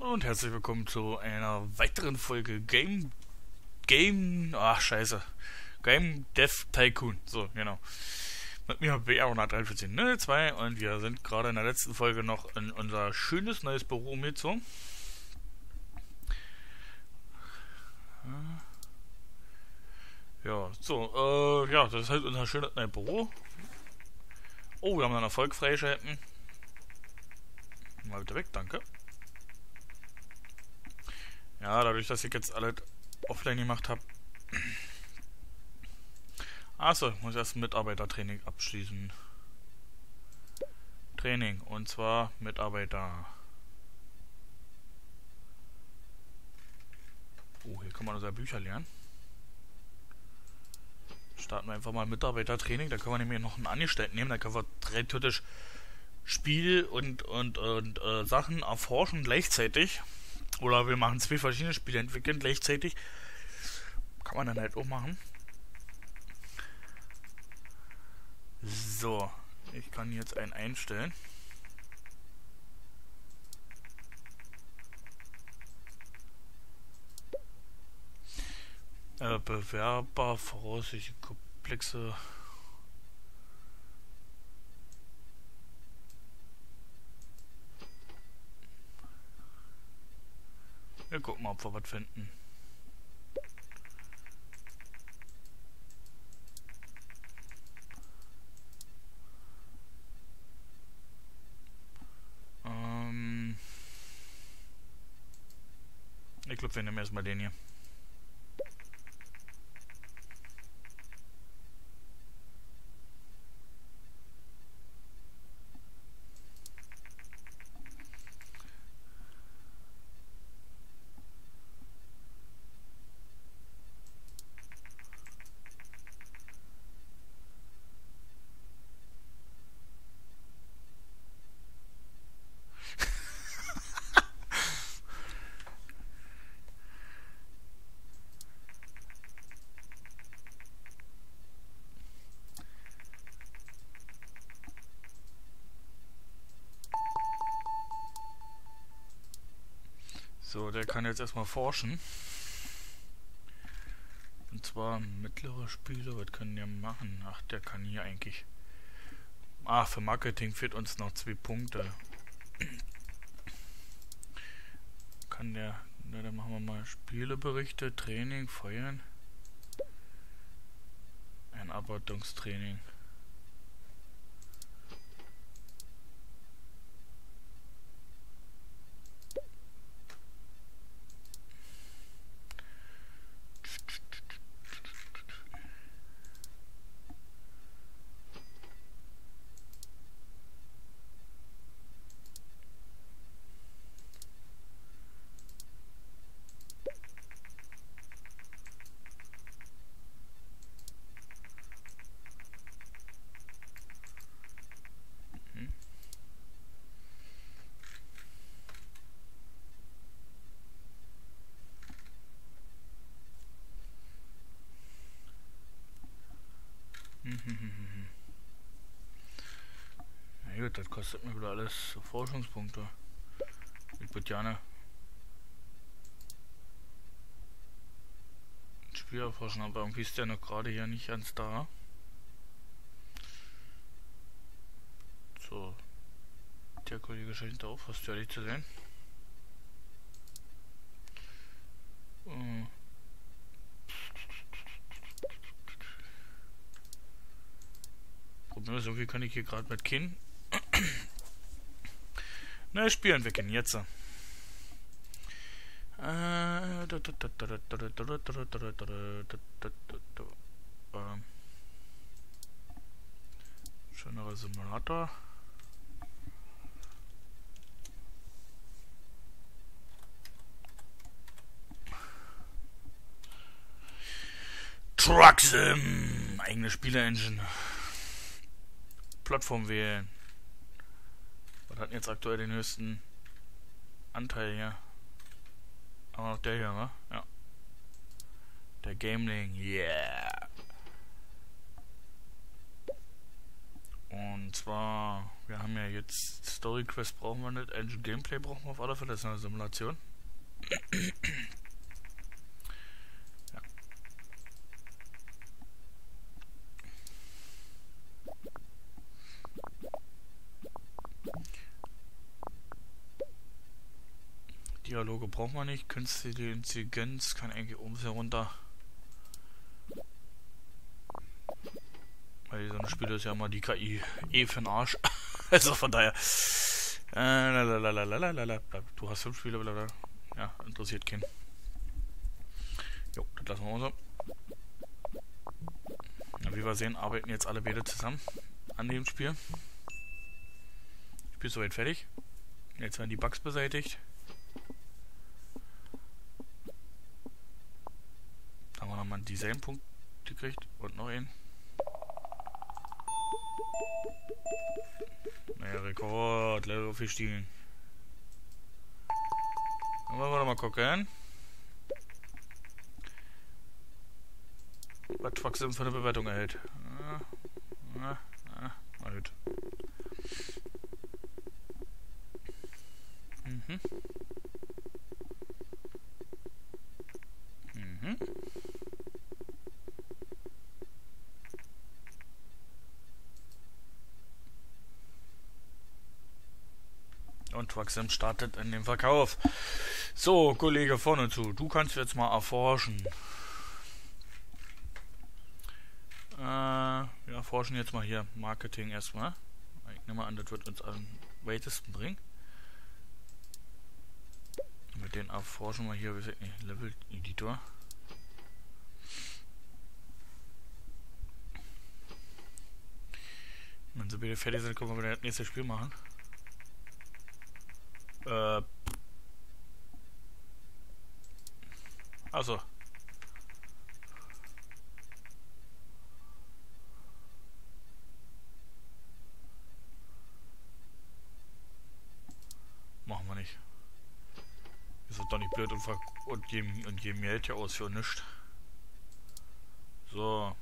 Hallo und herzlich willkommen zu einer weiteren Folge Game Dev Tycoon. So, genau. Mit mir BR14302 und wir sind gerade in der letzten Folge noch in unser schönes neues Büro umgezogen. Ja, so, ja, das ist halt unser schönes neues Büro. Oh, wir haben einen Erfolg freigeschalten. Mal bitte weg, danke. Ja, dadurch, dass ich jetzt alles offline gemacht habe. Achso, ich muss erst ein Mitarbeitertraining abschließen. Training, und zwar Mitarbeiter. Oh, hier kann man unser Bücher lernen. Starten wir einfach mal Mitarbeitertraining. Da können wir nämlich noch einen Angestellten nehmen. Da können wir theoretisch Spiel und Sachen erforschen gleichzeitig. Oder wir machen zwei verschiedene Spiele entwickeln gleichzeitig. Kann man dann halt auch machen. So, ich kann jetzt einen einstellen. Bewerber, voraussichtliche komplexe. Wir gucken mal, ob wir was finden. Ich glaube, wir nehmen erstmal den hier. So, der kann jetzt erstmal forschen. Und zwar mittlere Spiele, was können der machen? Ach, der kann hier eigentlich. Ah, für Marketing fehlt uns noch 2 Punkte. Kann der. Na, dann machen wir mal Spieleberichte, Training, Feuern. Einarbeitungstraining. Na gut, das kostet mir wieder alles Forschungspunkte. Ich würde gerne ein Spiel erforschen, aber irgendwie ist der noch gerade hier nicht ganz da. So, der Kollege scheint auch fast fertig zu sein. Problem ist, irgendwie kann ich hier gerade mit Kinn. Na, Spiel entwickeln, jetzt. Schönerer Simulator. Truck Sim! Eigene Spiele-Engine. Plattform wählen. Was hat denn jetzt aktuell den höchsten Anteil hier? Aber noch der hier, ne? Ja. Der Gameling, yeah! Und zwar, wir haben ja jetzt Story Quest brauchen wir nicht, Engine Gameplay brauchen wir auf alle Fälle, das ist eine Simulation. Ja. Dialoge brauchen wir nicht, künstliche Intelligenz kann eigentlich oben sehr runter. Weil so ein Spiel ist ja immer die KI für den Arsch. Also von daher. Du hast 5 Spiele, blablabla. Ja, interessiert keinen. Jo, das lassen wir mal so. Na, wie wir sehen, arbeiten jetzt alle beide zusammen an dem Spiel. Spiel ist soweit fertig. Jetzt werden die Bugs beseitigt. Da haben wir nochmal einen Designpunkt gekriegt und noch einen. Naja, Rekord, Level aufgestiegen. Dann wollen wir doch mal gucken. Was Foxim für eine Bewertung erhält. Na gut. Und Trucksim startet in den Verkauf. So, Kollege, vorne zu. Du kannst jetzt mal erforschen. Wir erforschen jetzt mal hier Marketing erstmal. Ich nehme an, das wird uns am weitesten bringen. Mit den erforschen wir hier, wie gesagt, Level Editor. Wenn sie wieder fertig sind, können wir wieder das nächste Spiel machen. Also. Machen wir nicht. Ist doch nicht blöd und geben Geld ja aus für nichts. So.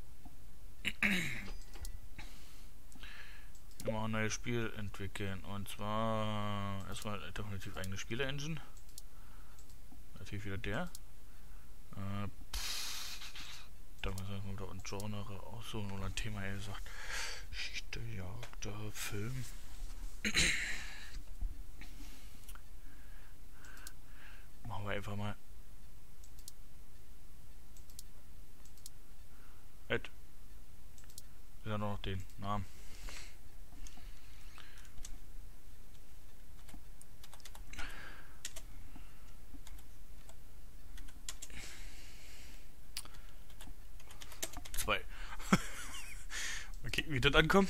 Wir machen ein neues Spiel entwickeln. Und zwar erstmal definitiv eigene Spiele-Engine. Natürlich wieder der. Da muss man wieder ein Genre aussuchen oder ein Thema, er sagt. Geschichte, Jagd, Film. Machen wir einfach mal. Ed. Ist ja noch den Namen. Mal gucken, wie das ankommt.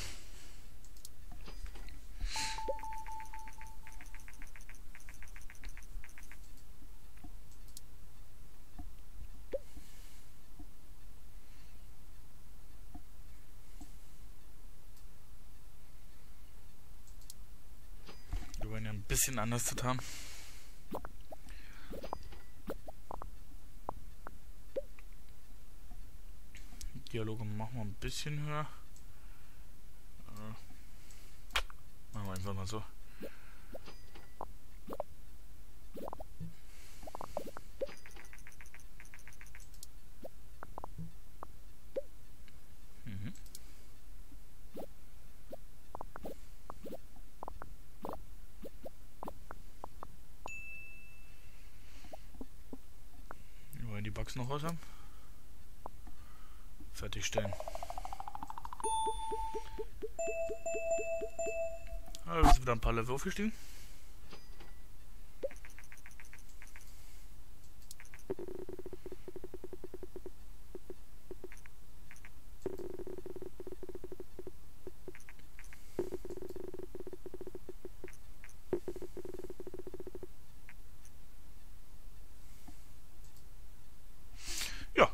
Wir wollen ja ein bisschen anders zu haben. Dialoge machen wir ein bisschen höher. Machen wir einfach mal so. Wir wollen die Bugs noch raus haben. Fertigstellen. Da sind wieder ein paar Level aufgestiegen. Ja.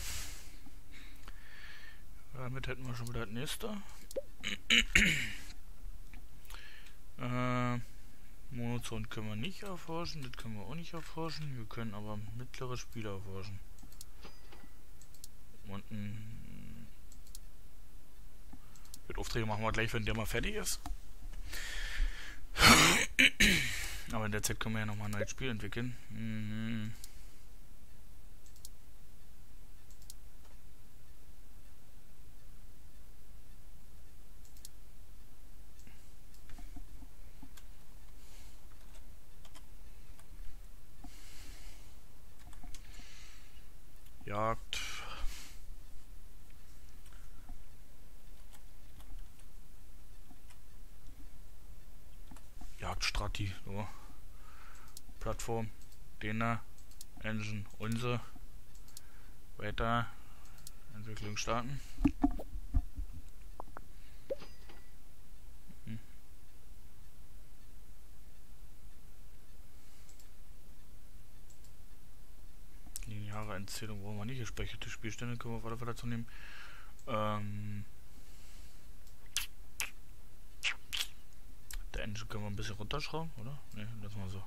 Damit hätten wir schon wieder das nächste. Monozon können wir nicht erforschen, das können wir auch nicht erforschen. Wir können aber mittlere Spieler erforschen. Und Mit Aufträge machen wir gleich, wenn der mal fertig ist. Aber in der Zeit können wir ja nochmal ein neues Spiel entwickeln. Jagd. Jagdstrati. So. Plattform. Dena. Engine. Unser. Weiter. Entwicklung starten. Lineare Entzählung wollen wir nicht. Gespeicherte Spielstände können wir weiter dazu nehmen. Der Engine können wir ein bisschen runterschrauben, oder? Ne, lassen wir so.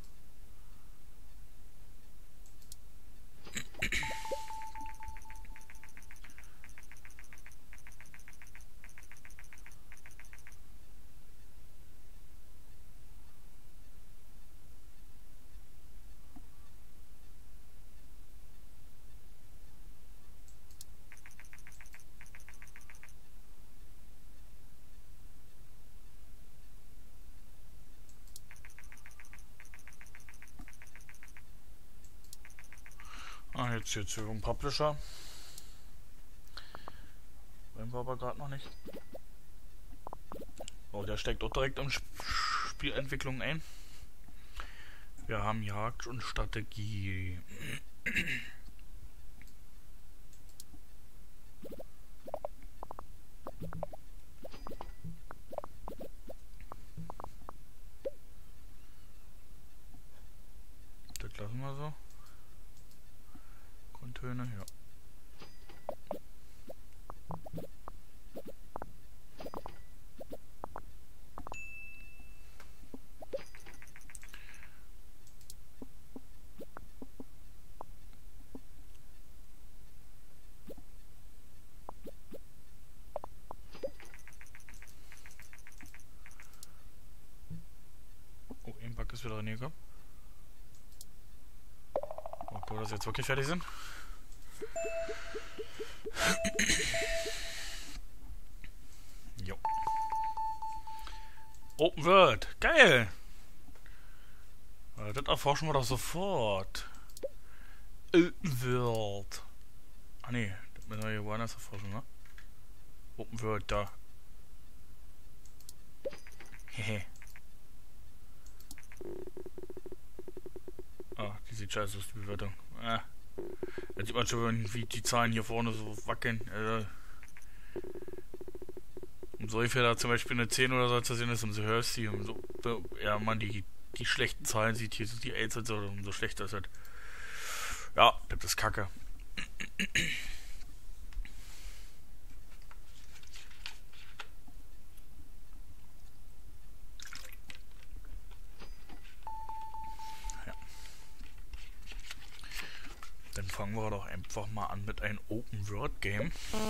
Ah, jetzt hier zu Publisher. Wollen wir aber gerade noch nicht. Oh, der steckt auch direkt in Spielentwicklung ein. Wir haben Jagd und Strategie. Das lassen wir so. Grundtöne, ja. Oh, ein Bug ist wieder reingekommen. Obwohl das jetzt wirklich fertig sind. Jo. Open World. Geil! Das erforschen wir doch sofort. Open World. Ah ne, das müssen wir hier woanders erforschen, ne? Open World, da. Hehe. Ah, die sieht scheiße aus, die Bewertung. Jetzt sieht man schon, wie die Zahlen hier vorne so wackeln. Umso häufiger da zum Beispiel eine 10 oder so zu sehen ist, umso höher ist die. Umso ja, man die schlechten Zahlen sieht, hier die 1 und so, umso schlechter ist halt. Ja, das ist Kacke. Dann fangen wir doch einfach mal an mit einem Open-World-Game.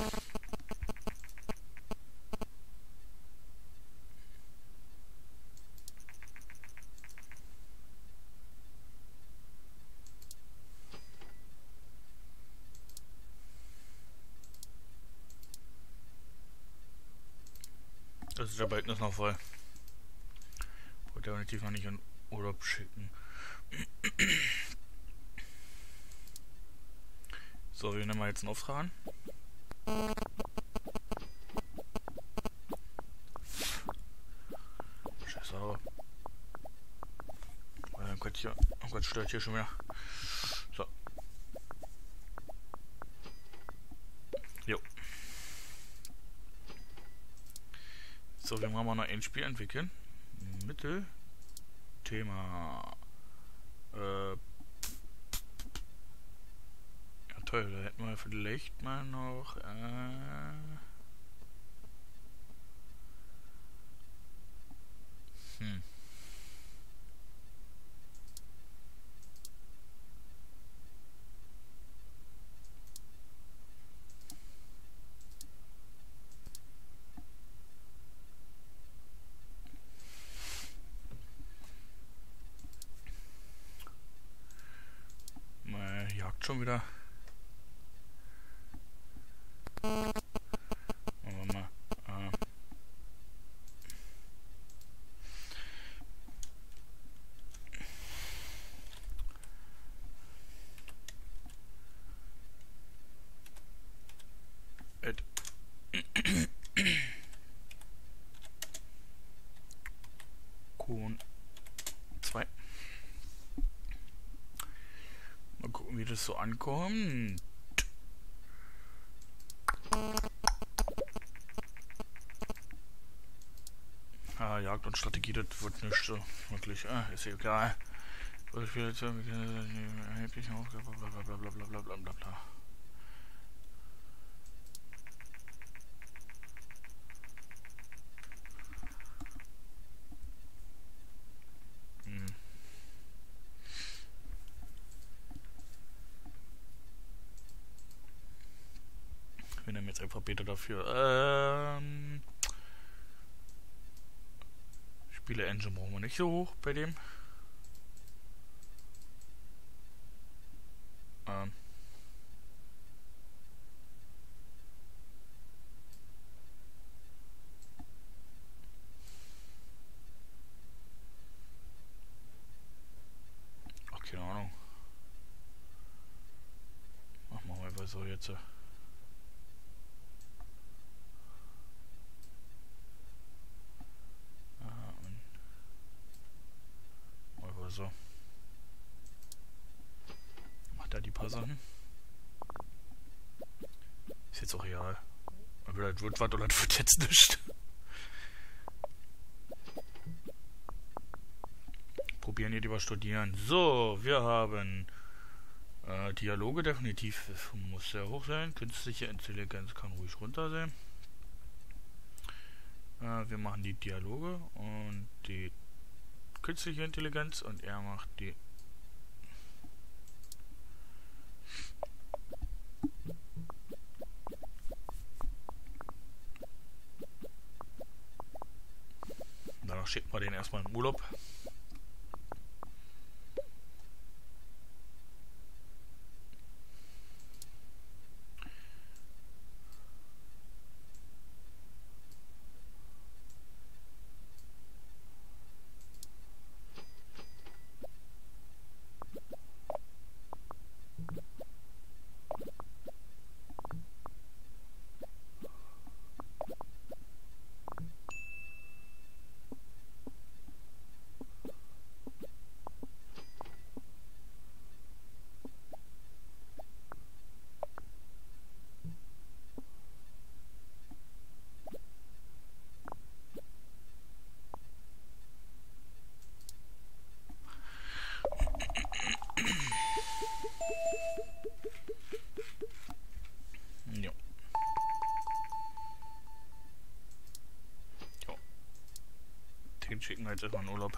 Das ist der Balken ist noch voll. Wollte definitiv noch nicht in Urlaub schicken. So, wir nehmen mal jetzt einen Auftrag an. Scheiße, aber. Oh Gott, hier. Oh Gott, stört hier schon wieder. So. Jo. So, wir machen mal noch ein Spiel entwickeln. Mittel. Thema. Ja, toll, da hätten wir vielleicht mal noch. schon wieder. Machen wir mal. Q 2. Mal gucken, wie das so ankommt. Jagd und Strategie, das wird nicht so wirklich. Ist ja egal. Ich will jetzt erheblichen Aufgabe, blablabla. Wir nehmen jetzt einfach Beta dafür. Spiele Engine brauchen wir nicht so hoch bei dem. Ach, keine Ahnung. Machen wir einfach so jetzt. So. Macht da die paar Sachen. Ist jetzt auch real. Entweder das wird was oder das wird jetzt nicht. Probieren hier lieber studieren. So, wir haben Dialoge definitiv. Muss sehr hoch sein. Künstliche Intelligenz kann ruhig runter sein. Wir machen die Dialoge und die künstliche Intelligenz und er macht die danach schickt man den erstmal in Urlaub. Den schicken wir jetzt erstmal in Urlaub.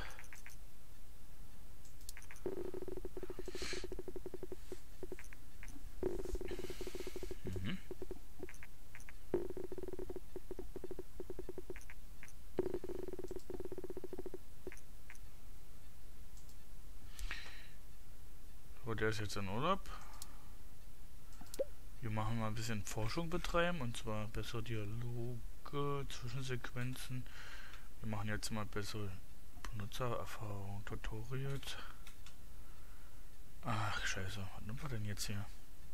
So, der ist jetzt in Urlaub. Wir machen mal ein bisschen Forschung betreiben, und zwar bessere Dialoge, Zwischensequenzen. Wir machen jetzt mal bessere Benutzererfahrung, Tutorials. Ach, scheiße. Was nimmt wir denn jetzt hier?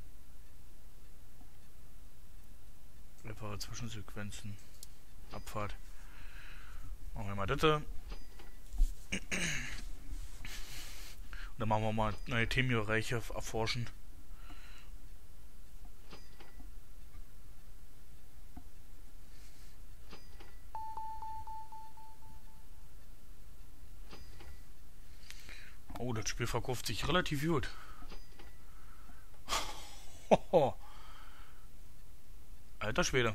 Bessere Zwischensequenzen. Abfahrt. Machen wir mal das. Und dann machen wir mal neue Themenbereiche erforschen. Oh, das Spiel verkauft sich relativ gut. Alter Schwede.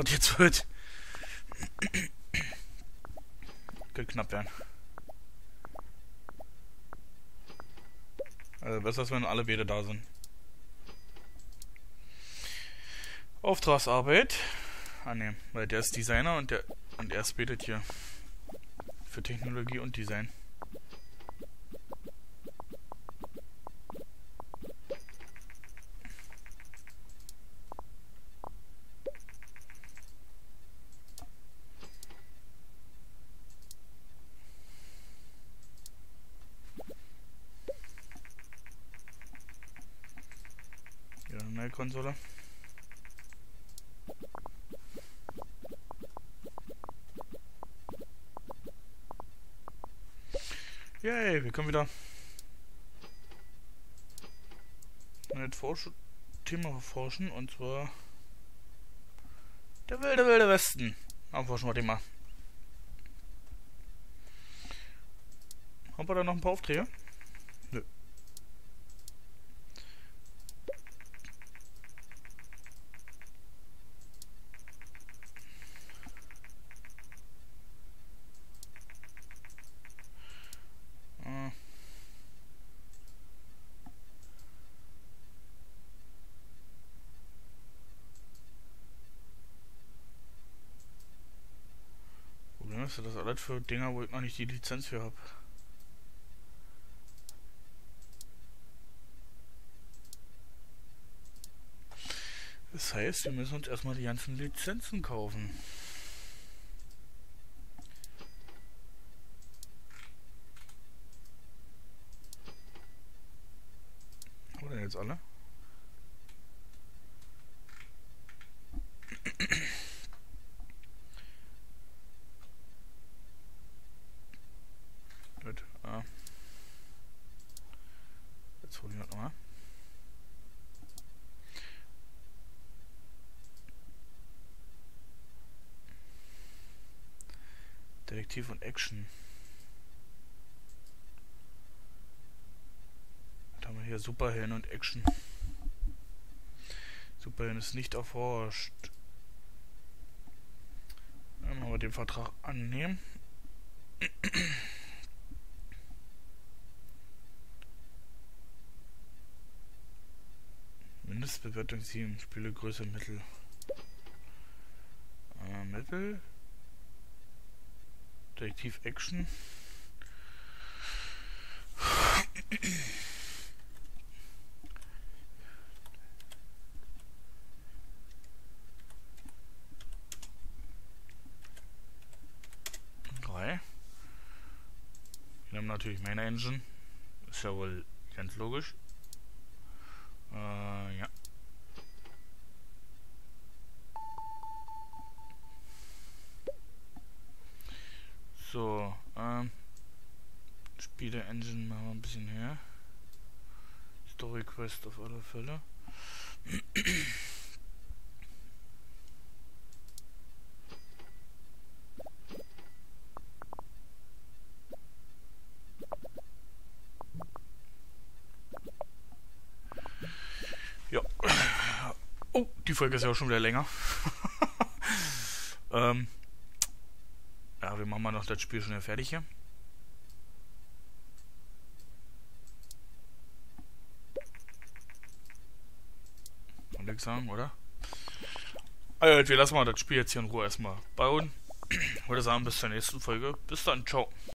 was jetzt wird. Könnte knapp werden. Also besser ist, wenn alle beide da sind. Auftragsarbeit. Ah ne, weil der ist Designer und er ist betet hier. Für Technologie und Design. Ja, eine neue Konsole. Yay, wir können wieder ein Thema erforschen, und zwar der wilde Westen. Erforschen wir den mal. Haben wir da noch ein paar Aufträge? Nö. Problem ist, das alles für Dinger, wo ich noch nicht die Lizenz für habe. Das heißt, wir müssen uns erstmal die ganzen Lizenzen kaufen. Haben wir denn jetzt alle? Gut. Jetzt hole ich das nochmal. Detektiv und Action. Was haben wir hier? Superhelden und Action. Superhelden ist nicht erforscht. Dann machen wir den Vertrag annehmen. Mindestbewertung 7. Spielegröße Mittel. Mittel. Detektiv Action. Wir haben natürlich meine Engine. Ist ja wohl ganz logisch. Ja. So, Spiele Engine machen wir ein bisschen her. Story Quest auf alle Fälle. Ja. Oh, die Folge ist ja auch schon wieder länger. Ja, wir machen mal noch das Spiel schon fertig hier. Und ich sagen, oder? Also, wir lassen mal das Spiel jetzt hier in Ruhe erstmal bauen. Ich würde sagen, bis zur nächsten Folge. Bis dann, ciao.